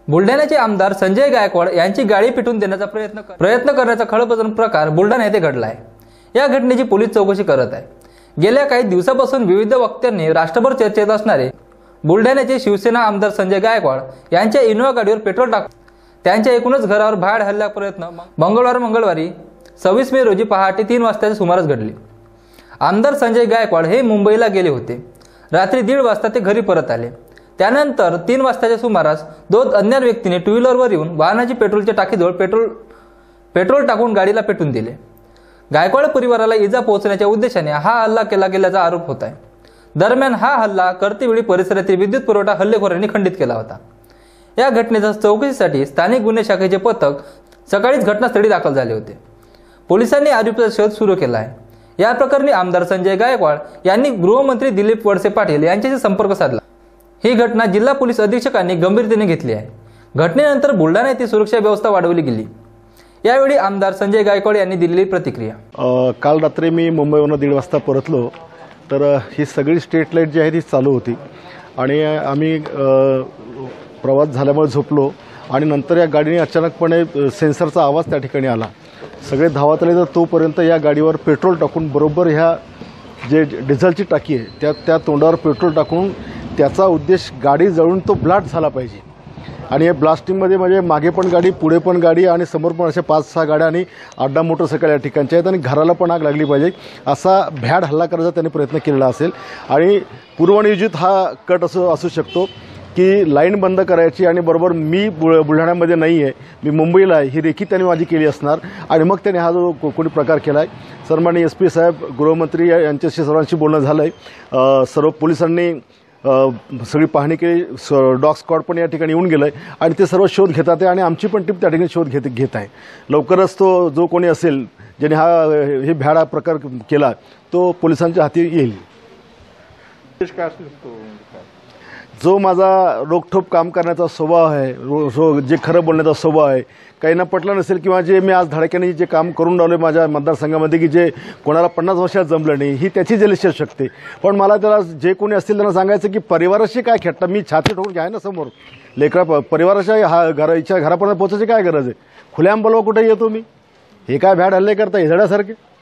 बुलढाण्याचे आमदार संजय गायकवाड यांची गाडी पिटून देण्याचा प्रयत्न करण्याचा खळबळजनक प्रकार बुलढाणा येथे घडला आहे। या घटनेची पोलीस चौकशी करत आहे। गेल्या काही दिवसापासून विविध वक्त्यांनी राष्ट्रभर चर्चेत असणारे बुलढाण्याचे शिवसेना आमदार संजय गायकवाड यांच्या इनोवा गाडीवर पेट्रोल टाकून त्यांच्या एकूणच घरावर भ्याड हल्ला प्रयत्न मंगळवारी 26 मे रोजी पहाटे 3 वाजताच्या सुमारास घडले। आमदार संजय गायकवाड हे मुंबईला गेले होते। रात्री 1:30 वाजता ते घरी परत आले। त्यानंतर 3 वाजताच्या सुमारास 2 अज्ञात व्यक्तींनी टू व्हीलरवर येऊन वाहनाची पेट्रोलच्या टाकीजवळ पेट्रोल टाकून गाडीला पेटून दिले। गायकवाड परिवाराला इजा पोहोचण्याच्या उद्देशाने हा हल्ला केला गेल्याचा आरोप होत आहे। दरम्यान हा हल्ला करतेवेळी परिसरातील विद्युत पुरवठा हल्लेखोरांनी खंडित केला होता। या घटनेच्या चौकशीसाठी स्थानिक गुन्हे शाखेचे पथक सकाळीच घटनास्थळी दाखल झाले होते। पोलिसांनी आरोपीचा शोध सुरू केला आहे। या प्रकरणी आमदार संजय गायकवाड यांनी गृहमंत्री दिलीप वळसे पाटील यांच्याशी संपर्क साधला। ही घटना जिल्हा पोलीस अधीक्षकांनी गंभीरतेने घेतली आहे। घटनेनंतर बुलढाणा येथे सुरक्षा व्यवस्था वाढवली गेली। यावेळी आमदार संजय गायकवाड यांनी दिलेली प्रतिक्रिया। काल रात्री मी मुंबईवरून 1:30 वाजता परतलो तर ही सगळी स्ट्रीट लाईट जी आहे ती चालू होती आणि आम्ही प्रवास झाल्यामुळे झोपलो आणि नंतर या गाडीने अचानकपणे सेन्सरचा आवाज त्या ठिकाणी आला। सगळे धावत आले तर तोपर्यंत या गाडीवर पेट्रोल टाकून बरोबर ह्या जे डिझेलची टाकी आहे त्या तोंडावर पेट्रोल टाकून त्याचा उद्देश गाडी जळून तो ब्लास्ट झाला पाहिजे। आणि या ब्लास्टिंगमध्ये म्हणजे मागे पण गाडी, पुढे पण गाडी आणि समोर पण अशा 5-6 गाड्या आणि 8-10 मोटरसायकल या ठिकाणच्या आहेत आणि घराला पण आग लागली पाहिजे असा भ्याड हल्ला करायचा त्यांनी प्रयत्न केलेला असेल। आणि पूर्वनियोजित हा कट असू शकतो की लाईन बंद करायची आणि बरोबर मी बुलढाण्यामध्ये नाही आहे, मी मुंबईला आहे, ही रेखी त्यांनी माझी केली असणार आणि मग त्यांनी हा जो कोणी प्रकार केला आहे। सन्माननीय SP साहेब, गृहमंत्री यांच्याशी सर्वांशी बोलणं झालं आहे। सर्व पोलिसांनी सगळी पाहणी केली। डॉग स्क्वॉड पण या ठिकाणी येऊन गेलं आहे आणि ते सर्व शोध घेतात आहे आणि आमची पण टीम त्या ठिकाणी शोध घेत आहे। लवकरच तो जो कोणी असेल ज्याने हे भ्याड प्रकार केला तो पोलिसांच्या हाती येईल। जो माझा रोखठोक काम करण्याचा स्वभाव आहे, जे खरं बोलण्याचा स्वभाव आहे, काहींना पटलं नसेल किंवा जे मी आज धडक्याने जे काम करून राहिलो माझ्या मतदारसंघामध्ये की जे कोणाला 50 वर्षात जमलं नाही, ही त्याची जलिशी असू शकते। पण मला त्याला जे कोणी असतील त्यांना सांगायचं की परिवाराशी काय खेळता, मी छाती ठोकून घ्याय ना समोर लेकरा परिवाराच्या घरापर्यंत पोहोचायची काय गरज आहे? खुल्याम बोलवा कुठे येतो मी? हे काय भ्याड हल्ले करता हेजड्यासारखे?